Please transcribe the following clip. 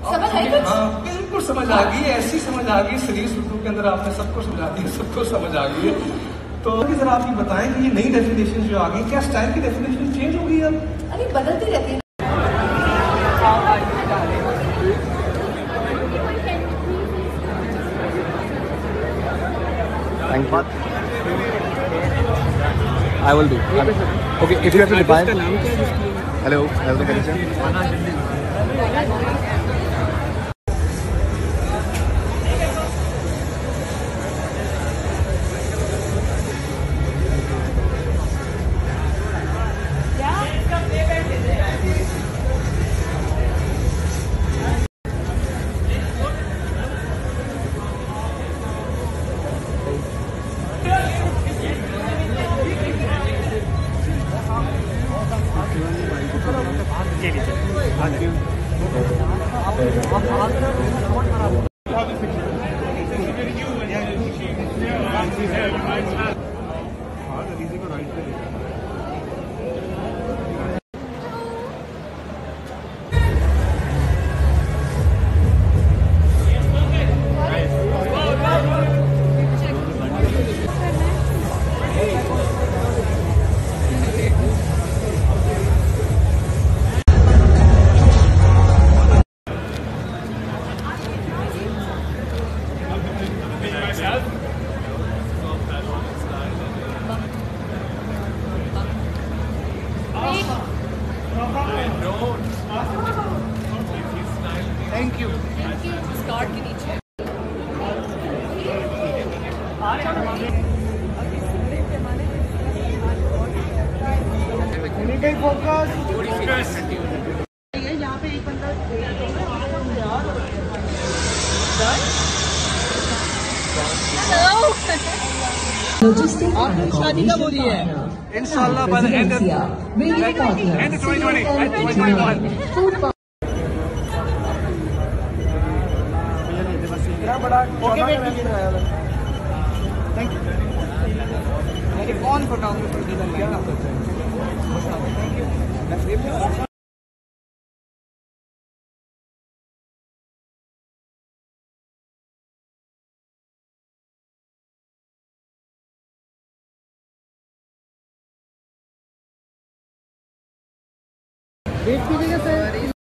समझ आई कुछ? हाँ बिल्कुल समझ आ गई, ऐसी समझ आ गई, सीरीज उर्दू के अंदर आपने सबको समझा दिया, सबको समझ आ गई है। तो जरा आप ये बताएं कि ये नई डेफिनेशन जो आ गई, क्या स्टाइल की डेफिनेशन चेंज हो गई अब? अरे बदलती रहती है। Thank you. I will do. Okay, if you have to define. Hello, thank you. Skirt के नीचे यहाँ पे एक बंदा आपकी शादी कब हो रही है? इंशाल्लाह by the end of 2020. Thank you. मेरे कौन फोटोग्राफर वेट कीजिएगा सर।